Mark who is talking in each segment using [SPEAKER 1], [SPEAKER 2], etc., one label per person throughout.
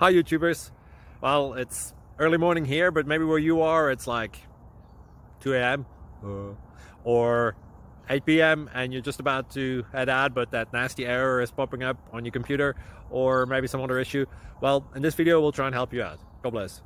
[SPEAKER 1] Hi YouTubers. Well, it's early morning here, but maybe where you are it's like 2 a.m. or 8 p.m. and you're just about to head out, but that nasty error is popping up on your computer, or maybe some other issue. Well, in this video we'll try and help you out. God bless.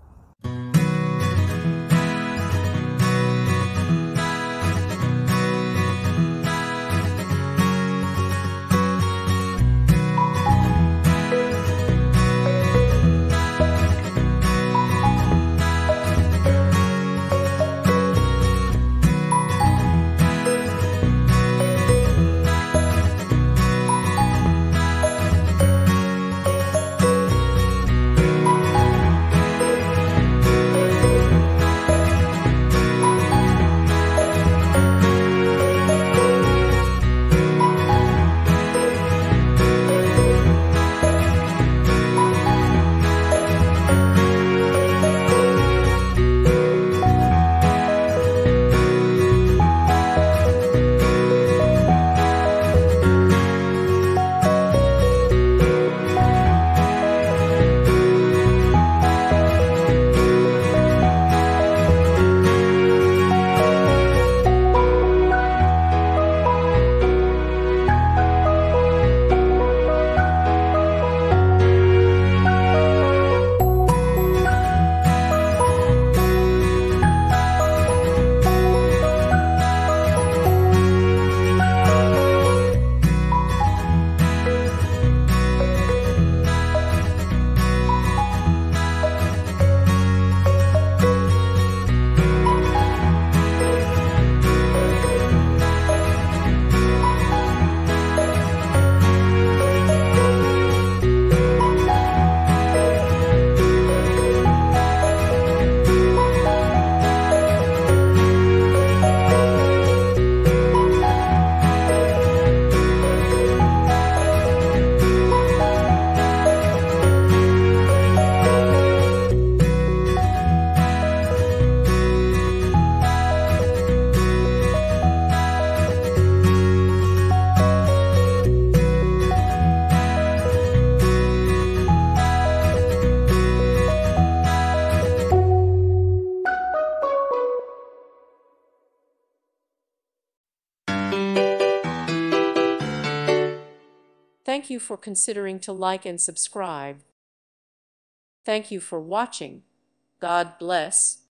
[SPEAKER 2] Thank you for considering to like and subscribe. Thank you for watching. God bless.